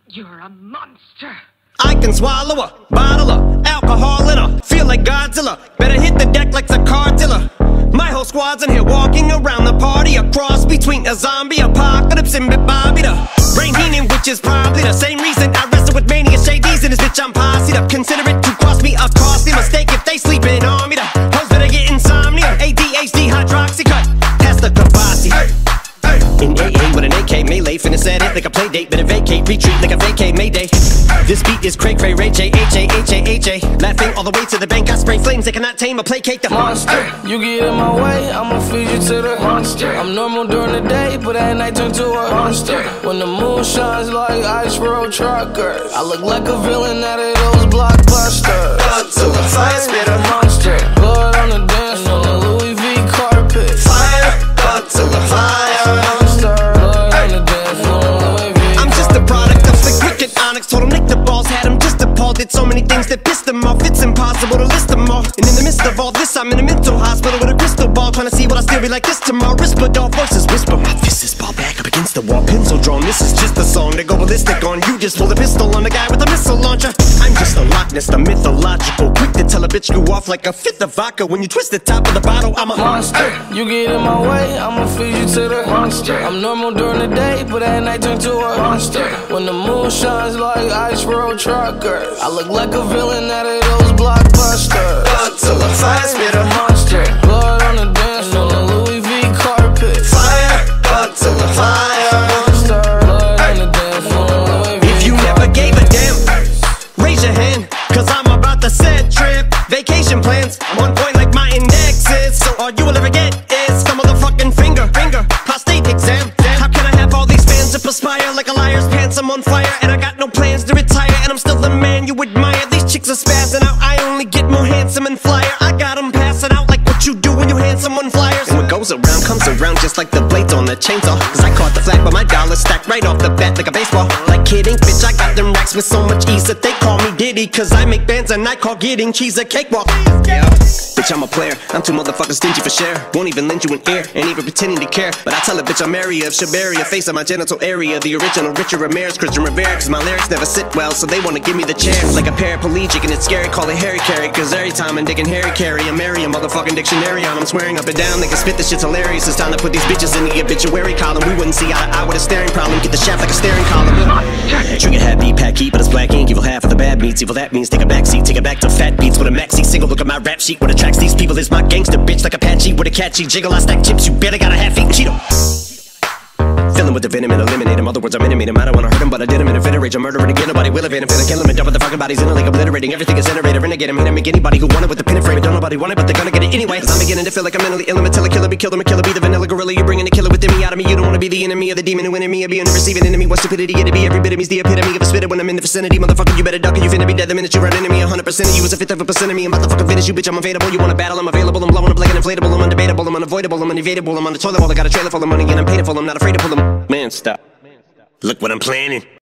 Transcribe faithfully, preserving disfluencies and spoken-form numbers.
You're a monster. I can swallow a bottle of alcohol in her. Feel like Godzilla. Better hit the deck like the car dealer. My whole squad's in here walking around the party. A cross between a zombie apocalypse and Bobby the Brain Heenan, which is probably the same reason I wrestle with mania. Shady's in this bitch, I'm posse'd up. Consider it to cost me a costly mistake if they sleepin on me. The hoes better get insomnia. A D H D, hydroxycut. Pass the Courvoisi. In A A with an A K melee, finna set it like a playdate, better vacate, retreat like a vacay, mayday. This beat is cray-cray, H A H A H A H A. Laughing all the way to the bank, I spray flings, they cannot tame or placate the monster. You get in my way, I'ma feed you to the monster. I'm normal during the day, but at night turn to a monster. When the moon shines like ice road truckers, I look like a villain out of those blockbusters. Godzilla, fire spitter, monster. Blood on the dance floor, the Louis V carpet. Fire, Godzilla, fire. Told him lick the balls, had him just appalled. Did so many things that pissed him off, it's impossible to list them all. And in the midst of all this, I'm in a mental hospital with a crystal ball, trying to see what I still be like this tomorrow. Whisper, dog voices whisper, my fist is ball back up against the wall, pencil drawn. This is just a song to go ballistic on. You just pull a pistol on the guy with a missile launcher. I'm just a Loch Ness, the mythological, quick to tell a bitch you off like a fifth of vodka. When you twist the top of the bottle, I'm a monster. You get in my way, I'ma feed you to the monster. I'm normal during the day, but at night turn to a monster. When the moon shines like ice road truckers, I look like a villain out of those blockbusters. Godzilla, fire spitter, monster. Blood on the dance floor, the Louis V carpet. Fire, Godzilla, fire. Monster. Blood on the dance floor, Louis V If you never gave a damn, raise your hand, cause I'm about to set trip. Vacation plans, I'm on point like my index is. So all you will ever get is some motherfucking finger, finger, prostate exam. How can I have all these fans to perspire like a liar's pants? I'm on fire and I got no plans to retire, and I'm still the man you admire. These chicks are spazzing out, I only get more handsome and flyer. I got them passing out like what you do when you hand someone flyers. And what goes around comes around just like the blades on the chainsaw. Cause I caught the flag but my dollar stacked right off the bat like a baseball. Like kidding, bitch, I got them racks with so much ease that they call me Diddy. Cause I make bands and I call getting cheese a cakewalk. Yeah. Bitch, I'm a player, I'm too motherfucking stingy for share. Won't even lend you an ear, ain't even pretending to care. But I tell a bitch I'm area of Shabaria, face of my genital area. The original Richard Ramirez, Christian Rivera. Cause my lyrics never sit well, so they wanna give me the chair. Like a paraplegic and it's scary, call it Harry Carry. Cause every time I'm digging Harry Carry, I'm marry a motherfucking dictionary on. I'm swearing up and down, they can spit, this shit's hilarious. It's time to put these bitches in the obituary column. We wouldn't see eye to eye with a staring problem. Get the shaft like a staring column. Trigger happy, pack heat, but it's black ink. Evil half of the bad meats, evil that means take a backseat. Take it back to fat beats with a maxi single. Look at my rap sheet, what attracts these people is my gangster bitch. Like Apache with a catchy jiggle, I stack chips, you better got a half-eaten Cheeto. Filling with the venom and eliminate him. Other words, I'm intimate him. I don't wanna hurt him, but I did him in a fit of rage. I'm murdering again, nobody will evade him. Finna kill him and dump the fucking bodies in a lake, obliterating everything is generated. Renegade him, hit him, make anybody who want it with the pin and frame. Don't nobody want it, but they're gonna get it anyway. Cause I'm beginning to feel like I'm mentally ill. I'm a killer, be killed, I'm a killer, be the vanilla gorilla. You're bringing the killer within me out of me. You don't wanna be the enemy of the demon who in me. Or being the receiving enemy. What stupidity it'd be. Every bit of me's the epitome of a spitter when I'm in the vicinity. Motherfucker, you better duck or you finna be dead the minute you run into me. A hundred percent of you is a fifth of a percent of me. I'm about to fucking finish you, bitch. I'm available. You wanna battle? I'm available. I'm blowing up like an inflatable. I'm undebatable. I'm unavoidable. I'm unevadable. I'm on the toilet while I got a trailer full of money and I'm paid for. I'm not afraid to pull them. Man, stop. Look what I'm planning.